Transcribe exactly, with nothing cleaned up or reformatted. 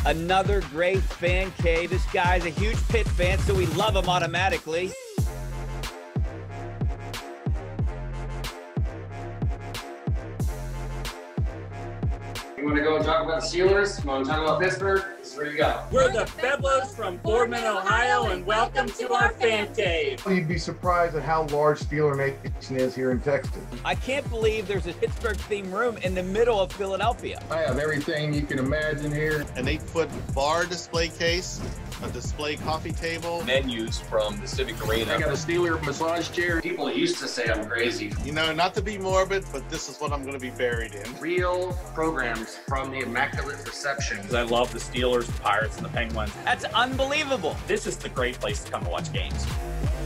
Another great fan cave. This guy's a huge Pitt fan, so we love him automatically. You want to go and talk about the Steelers? You want to talk about Pittsburgh? This is where you go. We're the Feblos from Boardman, Ohio, and welcome to our fan cave. You'd be surprised at how large Steeler Nation is here in Texas. I can't believe there's a Pittsburgh-themed room in the middle of Philadelphia. I have everything you can imagine here. An eight-foot bar display case, a display coffee table. Menus from the Civic Arena. I got a Steeler massage chair. People used to say I'm crazy. You know, not to be morbid, but this is what I'm going to be buried in. Real programs from the Immaculate Reception. I love the Steelers, the Pirates, and the Penguins. That's unbelievable. This is the great place to come to watch games.